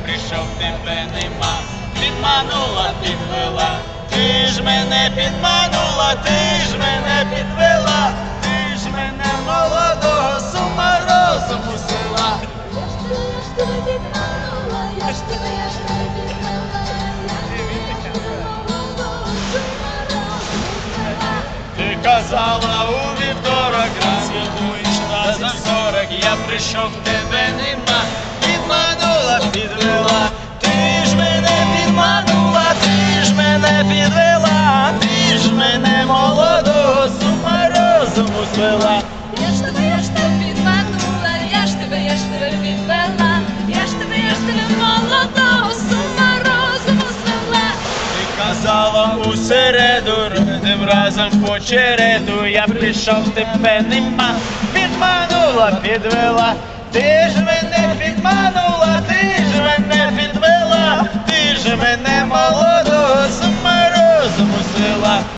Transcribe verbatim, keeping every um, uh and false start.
прийшов, тебе нема. Підманула, підвела, ти ж мене підманула, ти ж мене підвела, ти ж мене молодого з ума розуму звела. Я ж тебе підманула, я ж тебе, я ж тебе підвела, ти казала у вівторок, роз'єднуєш на за сорок, я прийшов, тебе нема. Підманула, підвела, ти ж мене підманула, ти ж мене підвела, ти ж мене молодого з ума розуму звела. я ж тебе, я ж тебе підманула, я ж тебе, я ж тебе підвела, я ж тебе, я ж тебе молодого з ума розуму звела. Ти казала у середу, родим разом по череду, я прийшов, тебе нема. Підманула, підвела, ти ж мене